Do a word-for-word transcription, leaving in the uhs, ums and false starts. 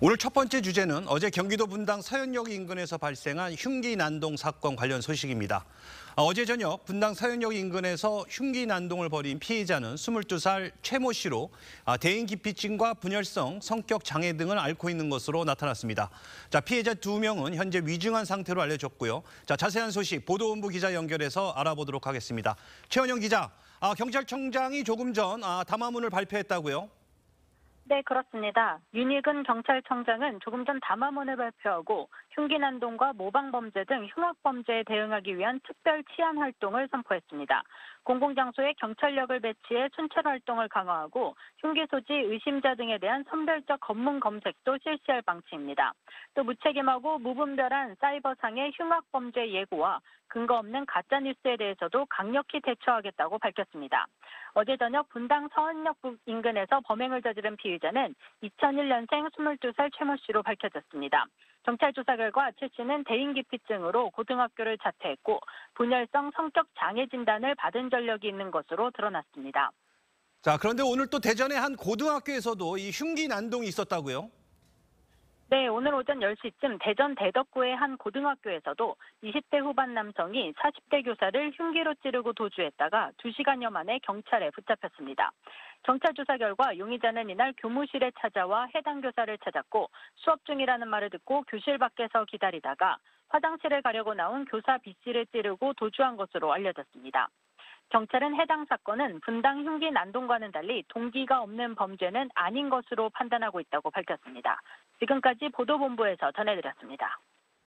오늘 첫 번째 주제는 어제 경기도 분당 서현역 인근에서 발생한 흉기 난동 사건 관련 소식입니다. 어제 저녁 분당 서현역 인근에서 흉기 난동을 벌인 피해자는 스물두 살 최모 씨로 대인 기피증과 분열성 성격 장애 등을 앓고 있는 것으로 나타났습니다. 자, 피해자 두 명은 현재 위중한 상태로 알려졌고요. 자, 자세한 소식 보도본부 기자 연결해서 알아보도록 하겠습니다. 최원영 기자, 아, 경찰청장이 조금 전 아, 담화문을 발표했다고요? 네, 그렇습니다. 윤익은 경찰청장은 조금 전 담화문을 발표하고 흉기 난동과 모방 범죄 등 흉악 범죄에 대응하기 위한 특별 치안 활동을 선포했습니다. 공공장소에 경찰력을 배치해 순찰 활동을 강화하고 흉기 소지 의심자 등에 대한 선별적 검문 검색도 실시할 방침입니다. 또 무책임하고 무분별한 사이버상의 흉악 범죄 예고와 근거 없는 가짜뉴스에 대해서도 강력히 대처하겠다고 밝혔습니다. 어제 저녁 분당 서현역 인근에서 범행을 저지른 피의자는 이천일 년생 스물두 살 최모 씨로 밝혀졌습니다. 경찰 조사 결과 최 씨는 대인기피증으로 고등학교를 자퇴했고 분열성 성격 장애 진단을 받은 전력이 있는 것으로 드러났습니다. 자, 그런데 오늘 또 대전의 한 고등학교에서도 이 흉기 난동이 있었다고요? 네, 오늘 오전 열 시쯤 대전 대덕구의 한 고등학교에서도 이십 대 후반 남성이 사십 대 교사를 흉기로 찌르고 도주했다가 두 시간여 만에 경찰에 붙잡혔습니다. 경찰 조사 결과 용의자는 이날 교무실에 찾아와 해당 교사를 찾았고 수업 중이라는 말을 듣고 교실 밖에서 기다리다가 화장실을 가려고 나온 교사 B씨를 찌르고 도주한 것으로 알려졌습니다. 경찰은 해당 사건은 분당 흉기 난동과는 달리 동기가 없는 범죄는 아닌 것으로 판단하고 있다고 밝혔습니다. 지금까지 보도본부에서 전해드렸습니다.